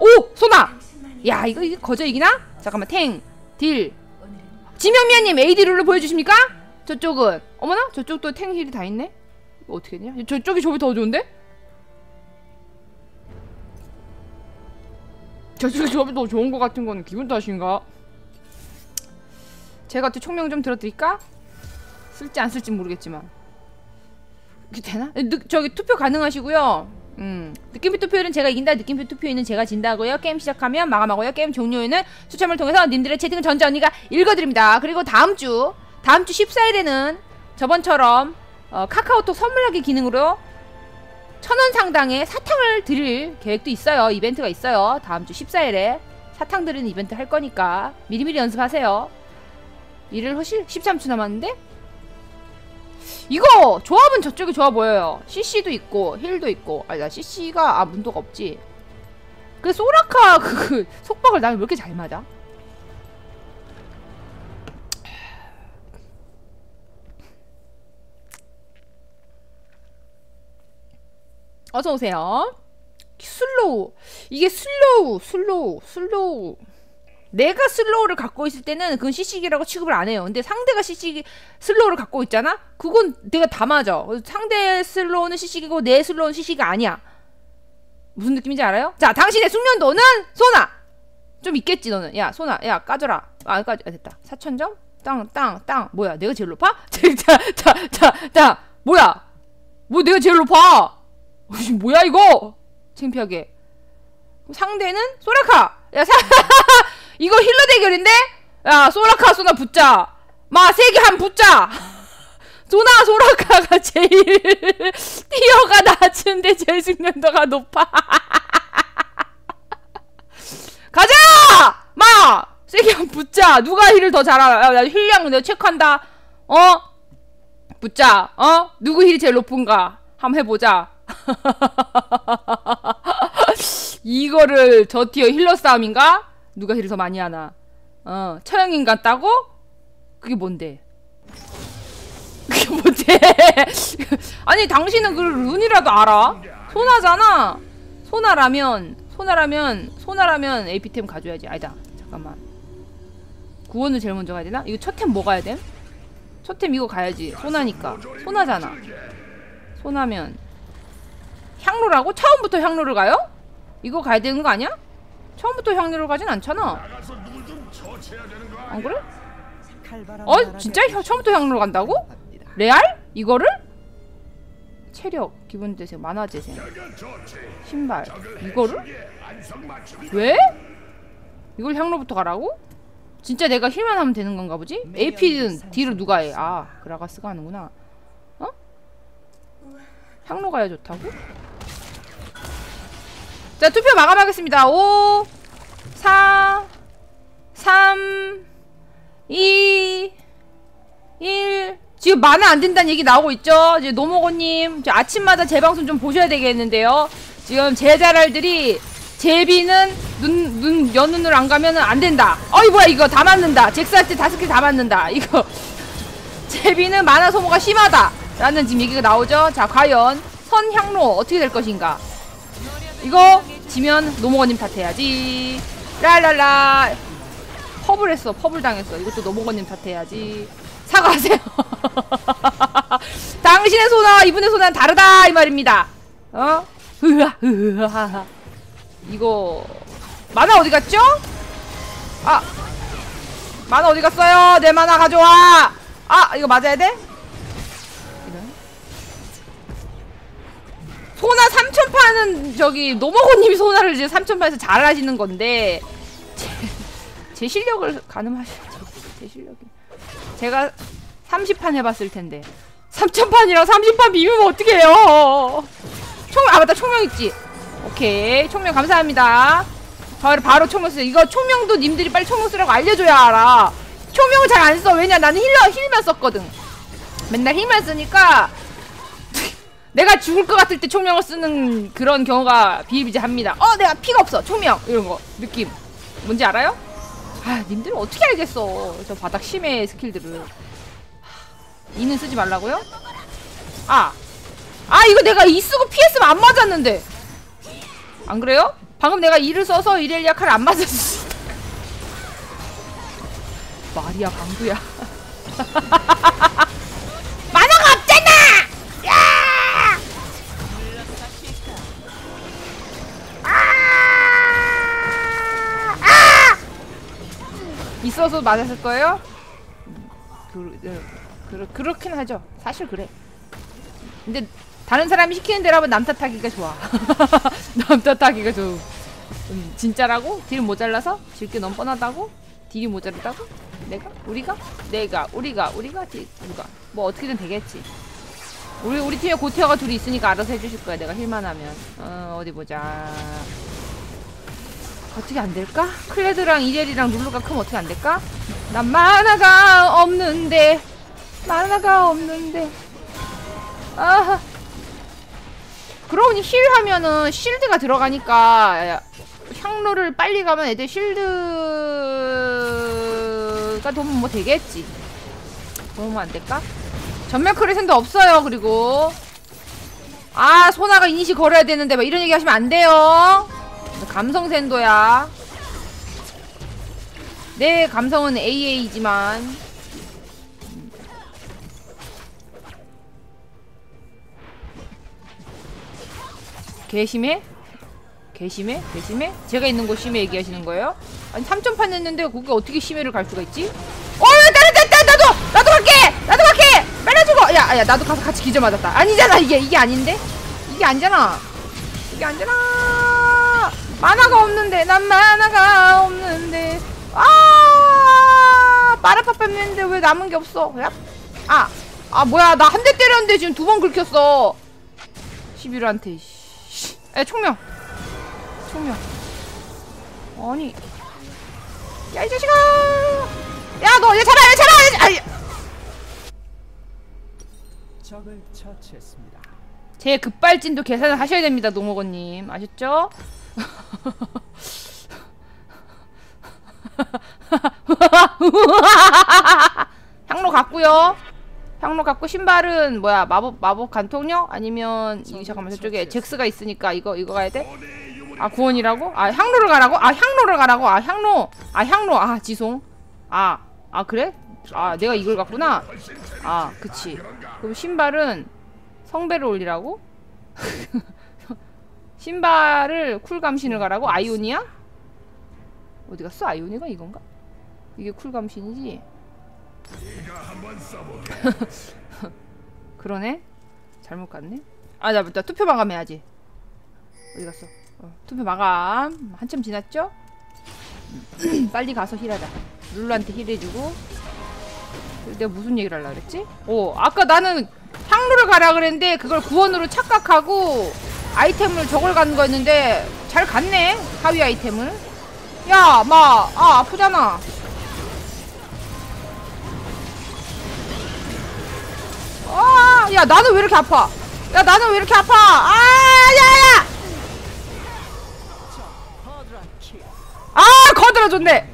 오! 소나! 야 이거 거저 이기나? 잠깐만 탱 딜 지명미아님 AD 룰을 보여주십니까? 저쪽은 어머나? 저쪽도 탱 힐이 다 있네? 이거 어떻게 되냐? 저쪽이 저기 더 좋은데? 저쪽이 저기 더 좋은 거 같은 건 기분 탓인가? 제가 어떻게 총명 좀 들어드릴까? 쓸지 안 쓸지 모르겠지만 이게 되나? 저기 투표 가능하시고요. 느낌표 투표율은 제가 이긴다. 느낌표 투표에는 제가 진다고요. 게임 시작하면 마감하고요. 게임 종료에는 추첨을 통해서 님들의 채팅을 전자 언니가 읽어드립니다. 그리고 다음주 14일에는 저번처럼 카카오톡 선물하기 기능으로 1000원 상당의 사탕을 드릴 계획도 있어요. 이벤트가 있어요. 다음주 14일에 사탕 드리는 이벤트 할 거니까 미리미리 연습하세요. 일을 허실 13초 남았는데? 이거 조합은 저쪽이 좋아 보여요. CC도 있고 힐도 있고. 아니 나 CC가 문도가 없지. 그 소라카 그 속박을 나는 왜 이렇게 잘 맞아? 어서오세요. 슬로우. 이게 슬로우. 내가 슬로우를 갖고 있을 때는 그건 CC기라고 취급을 안 해요. 근데 상대가 CC기 슬로우를 갖고 있잖아? 그건 내가 다 맞아. 상대 슬로우는 CC기고 내 슬로우는 CC기가 아니야. 무슨 느낌인지 알아요? 자, 당신의 숙련도는 소나! 좀 있겠지 너는. 야 소나 야 까져라. 됐다. 4000점? 땅. 뭐야 내가 제일 높아? 자 뭐야 뭐 내가 제일 높아. 뭐야 이거 창피하게. 상대는 소라카. 야 이거 힐러 대결인데? 야 소라카 소나 붙자. 마 세게 한 붙자. 소나 소라카가 제일 티어가 낮은데 제일 숙련도가 높아. 가자! 마 세게 한 붙자. 누가 힐을 더 잘하나. 나 힐량 내가 체크한다. 붙자. 누구 힐이 제일 높은가 한번 해보자. 이거를 저 티어 힐러 싸움인가? 누가 힐을 더 많이 하나? 처형인 같다고? 그게 뭔데? 아니 당신은 그 룬이라도 알아? 소나잖아. 소나라면 AP템 가져야지. 아니다 잠깐만. 구원을 제일 먼저 가야 되나? 이거 첫 템 뭐 가야 됨? 첫 템 이거 가야지. 소나니까. 소나잖아. 소나면 향로라고? 처음부터 향로를 가요? 이거 가야 되는 거 아니야? 처음부터 향로를 가진 않잖아. 안 그래? 진짜? 처음부터 향로를 간다고? 레알? 이거를? 체력, 기본 재생, 만화 재생, 신발 이거를? 왜? 이걸 향로부터 가라고? 진짜 내가 힐만 하면 되는 건가 보지? AP는 D를 누가 해? 그라가스가 하는구나. 향로 가야 좋다고? 자 투표 마감하겠습니다. 5 4 3 2 1 지금 만화 안 된다는 얘기 나오고 있죠? 이제 노모고님 아침마다 제 방송 좀 보셔야 되겠는데요. 지금 제 자랄들이 제비는 연눈을 안 가면은 안 된다. 어이 뭐야 이거 다 맞는다. 잭스한테 5개 다 맞는다. 이거 제비는 만화 소모가 심하다 라는 지금 얘기가 나오죠. 자 과연 선향로 어떻게 될 것인가. 이거 지면 노모거님 탓해야지. 랄랄라. 퍼블 했어. 퍼블 당했어. 이것도 노모거님 탓해야지. 사과하세요. 당신의 소나와 이분의 소나는 다르다 이 말입니다. 이거 만화 어디 갔죠? 만화 어디 갔어요? 내 만화 가져와. 이거 맞아야 돼? 소나 3000판은 저기 노모고님이 소나를 이제 3000판에서 잘 하시는 건데 제 실력을 가늠하셔야죠. 제 실력이 제가 30판 해봤을 텐데 3000판이랑 30판 비비면 어떻게 해요? 맞다 총명 있지. 오케이 총명 감사합니다. 바로 총명 쓰세요. 이거 총명도 님들이 빨리 총명 쓰라고 알려줘야 알아. 총명을 잘 안 써. 왜냐 나는 힐만 썼거든. 맨날 힐만 쓰니까 내가 죽을 것 같을 때 총명을 쓰는 그런 경우가 비일비재합니다. 내가 피가 없어 총명 이런거 느낌 뭔지 알아요? 님들은 어떻게 알겠어 저 바닥 심해 스킬들을. 이는 쓰지 말라고요? 이거 내가 이 쓰고 피했으면 안 맞았는데 안 그래요? 방금 내가 이를 써서 이렐리아 칼을 안 맞았어. 마리아 방구야. 만화가 없잖아! 야! 있어서 맞았을 거예요? 그렇긴 하죠. 사실 그래. 근데 다른 사람이 시키는 대로 하면 남 탓하기가 좋아. 남 탓하기가 좀 진짜라고? 딜 모자라서? 질 게 너무 뻔하다고? 딜이 모자르다고? 우리가 딜 누가 뭐 어떻게든 되겠지. 우리 팀에 고티어가 둘이 있으니까 알아서 해주실 거야. 내가 힐만 하면. 어디 보자. 어떻게 안 될까? 클레드랑 이젤이랑 룰루가 크면 어떻게 안 될까? 난 만화가 없는데. 아하. 그러니 힐 하면은 실드가 들어가니까 향로를 빨리 가면 애들 실드가 도면 뭐 되겠지. 도움은 안 될까? 전멸 크레센도 없어요. 그리고 아 소나가 이니시 걸어야 되는데 막 이런 얘기 하시면 안 돼요. 감성 샌도야. 내 감성은 AA이지만 개심해? 개심해? 제가 있는 곳 심해 얘기하시는 거예요? 아니 3점판 냈는데 거기 어떻게 심해를 갈 수가 있지? 나도 갈게! 빨라주고! 야 나도 가서 같이 기절 맞았다. 아니잖아 이게 아닌데? 이게 아니잖아. 만화가 없는데 난 만화가 없는데 빠라빠빠 했는데 왜 남은 게 없어? 뭐야 나 한 대 때렸는데 지금 2번 긁혔어. 11한테 야 총명 아니 야 이 자식아 야 너 얘 잡아 적을 처치했습니다. 제 급발진도 계산을 하셔야 됩니다 노모건님 아셨죠? 향로 갔고요. 향로 갖고 신발은 뭐야 마법 간통력? 아니면 잠깐만 저쪽에 잭스가 있으니까 이거 가야 돼? 구원이라고? 향로를 가라고? 향로 지송 그래? 내가 이걸 갔구나. 그치. 그럼 신발은 성배를 올리라고? 신발을 쿨감신을 가라고? 아이오니야? 어디 갔어? 아이오니가 이건가? 이게 쿨감신이지? 그러네? 잘못 갔네? 나 투표 마감해야지. 어디 갔어? 투표 마감 한참 지났죠? 빨리 가서 힐하자. 룰루한테 힐해주고. 내가 무슨 얘기를 하려고 그랬지? 아까 나는 향로를 가라 그랬는데 그걸 구원으로 착각하고 아이템을 저걸 가는 거였는데 잘 갔네 하위 아이템을. 아프잖아. 야 나는 왜 이렇게 아파? 야야! 거들어 줬네.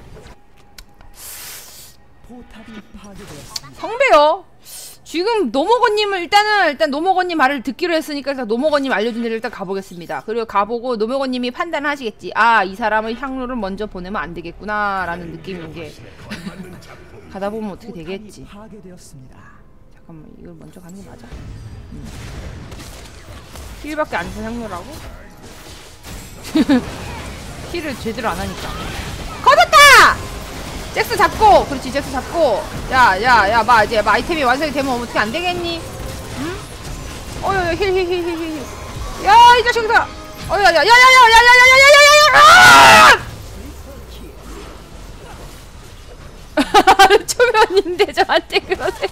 성배요. 지금 노모건님을 일단 노모건님 말을 듣기로 했으니까 일단 노모건님 알려준 데를 일단 가보겠습니다. 그리고 가보고 노모건님이 판단을 하시겠지. 이 사람을 향로를 먼저 보내면 안 되겠구나 라는 느낌인 게 가다 보면 어떻게 되겠지. 잠깐만 이걸 먼저 가는 게 맞아? 힐밖에 안 써 향로라고? 힐을 제대로 안 하니까. 거뒀다! 잭스 잡고! 그렇지, 잭스 잡고! 야, 이제 아이템이 완성이 되면 어떻게 안 되겠니? 응? 힐. 야, 이 자식들아! 초면인데 저한테 그러세요.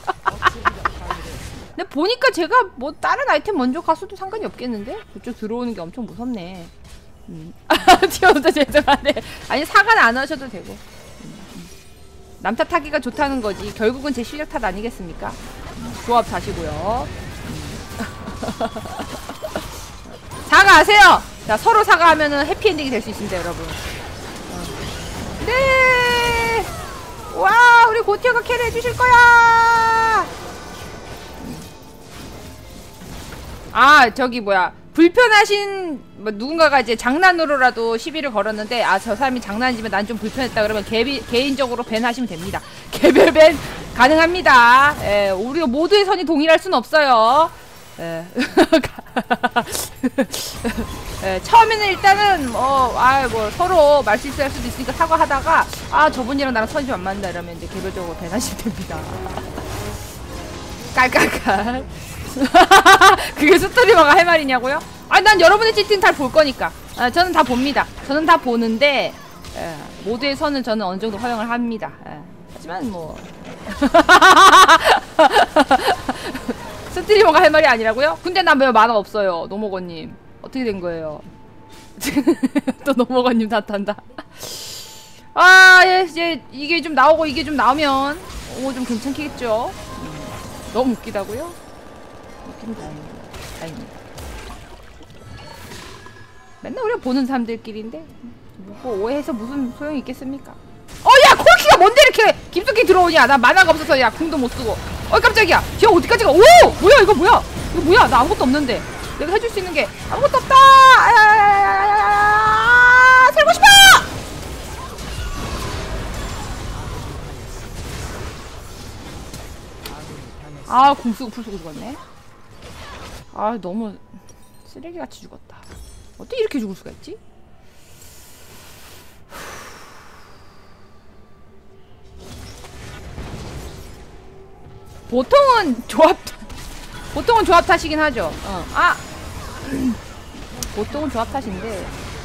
근데 보니까 제가 뭐 다른 아이템 먼저 갔어도 상관이 없겠는데? 그쪽 들어오는 게 엄청 무섭네. 튀어온다 죄송한데. 아니 사과는 안 하셔도 되고. 남 탓하기가 좋다는 거지. 결국은 제 실력 탓 아니겠습니까? 조합 다시고요. 사과하세요. 자 서로 사과하면은 해피엔딩이 될 수 있습니다 여러분. 네. 와 우리 고티어가 캐리 해주실 거야. 저기 뭐야 불편하신 뭐 누군가가 이제 장난으로라도 시비를 걸었는데 아 저 사람이 장난이지만 난 좀 불편했다 그러면 개인적으로 밴 하시면 됩니다. 개별 밴 가능합니다. 예, 우리가 모두의 선이 동일할 순 없어요. 예. 예, 처음에는 일단은 뭐 서로 말실수할 수도 있으니까 사과하다가 아 저분이랑 나랑 선이 좀 안 맞는다 이러면 이제 개별적으로 밴 하시면 됩니다. 깔깔깔. 그게 스토리머가 할 말이냐고요? 아니 난 여러분의 채팅 다 볼 거니까. 아, 저는 다 봅니다. 저는 다 보는데 모두의 선은 저는 어느 정도 허용을 합니다. 하지만 뭐 스트리머가 할 말이 아니라고요? 근데 난 왜 만화 없어요, 노모거님. 어떻게 된 거예요? 또 노모거님 탓한다. 아, 예, 이제 이게 좀 나오고 이게 좀 나오면 좀 괜찮겠죠? 너무 웃기다고요? 웃기면 다행입니다. 맨날 우리가 보는 사람들끼리인데 뭐 오해해서 무슨 소용이 있겠습니까? 야 콜키가 뭔데 이렇게 깊숙이 들어오냐? 나 만화가 없어서 야 궁도 못 쓰고. 깜짝이야. 쟤 어디까지 가? 오! 뭐야 이거 뭐야? 이거 뭐야? 나 아무것도 없는데. 내가 해줄 수 있는 게 아무것도 없다. 살고 싶어! 아, 궁 쓰고 풀 쓰고 죽었네. 아, 너무 쓰레기같이 죽었다. 어떻게 이렇게 죽을 수가 있지? 보통은 조합 탓이긴 하죠. 보통은 조합 탓인데.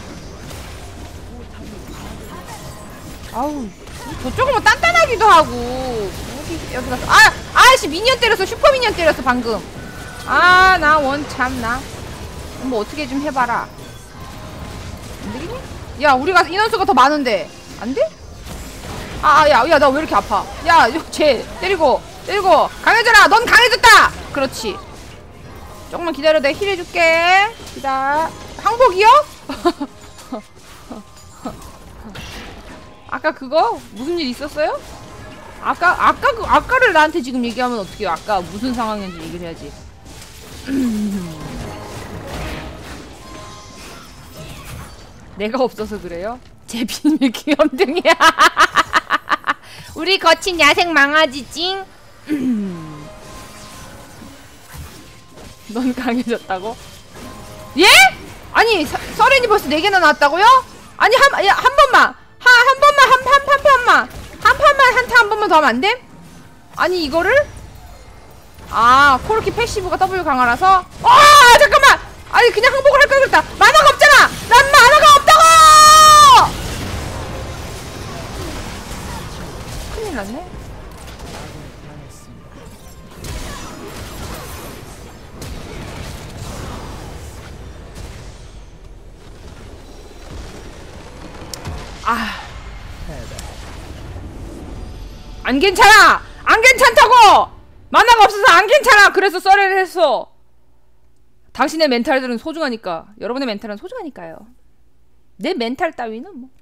아우, 저쪽은 뭐 단단하기도 하고. 여기 가서 아씨 미니언 때렸어. 슈퍼 미니언 때렸어 방금. 나 원참나. 뭐 어떻게 좀 해봐라. 안되겠니? 야 우리가 인원수가 더 많은데 안돼? 야 나 왜 이렇게 아파? 야 쟤 때리고 강해져라. 넌 강해졌다. 그렇지. 조금만 기다려. 내가 힐 해줄게. 기다려. 항복이요? 아까 그거 무슨 일 있었어요? 아까를 나한테 지금 얘기하면 어떡해요? 아까 무슨 상황인지 얘기를 해야지. 내가 없어서 그래요? 제 비밀 귀염둥이야. 우리 거친 야생 망아지 찡. 넌 강해졌다고? 예? 아니 서렌이 벌써 4개나 나왔다고요? 아니 한 번만 한타 한 번만 더 하면 안 돼? 아니 이거를? 코르키 패시브가 W 강화라서? 잠깐만! 아니 그냥 항복을 할 걸 그랬다. 만화가 없잖아! 난 만화가 없다고! 큰일 났네. 안 괜찮아! 안 괜찮다고! 만화가 없어서 안 괜찮아! 그래서 썰을 했어. 당신의 멘탈들은 소중하니까. 여러분의 멘탈은 소중하니까요. 내 멘탈 따위는 뭐.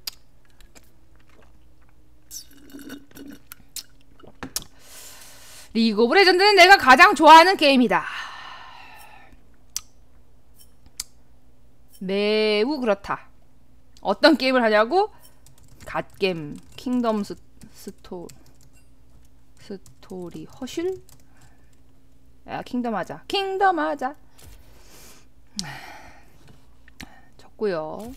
리그 오브 레전드는 내가 가장 좋아하는 게임이다. 매우 그렇다. 어떤 게임을 하냐고? 갓겜, 킹덤 스토리 허슐? 야 킹덤 하자. 킹덤 하자. 적고요.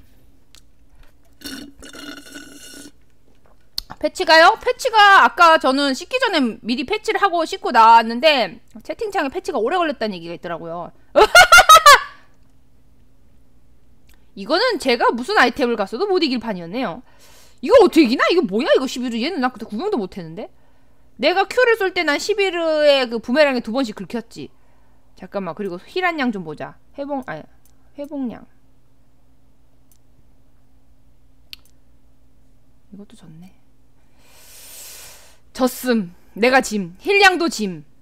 패치가요? 패치가 아까 저는 씻기 전에 미리 패치를 하고 씻고 나왔는데 채팅창에 패치가 오래 걸렸다는 얘기가 있더라고요. 이거는 제가 무슨 아이템을 갔어도 못 이길 판이었네요. 이거 어떻게 이기나? 이거 뭐야 이거 11루. 얘는 나 그때 구경도 못했는데. 내가 Q를 쏠 때 난 11루에 그 부메랑에 2번씩 긁혔지. 잠깐만. 그리고 힐한량 좀 보자. 회복량. 이것도 졌네. 졌음. 내가 짐. 힐량도 짐.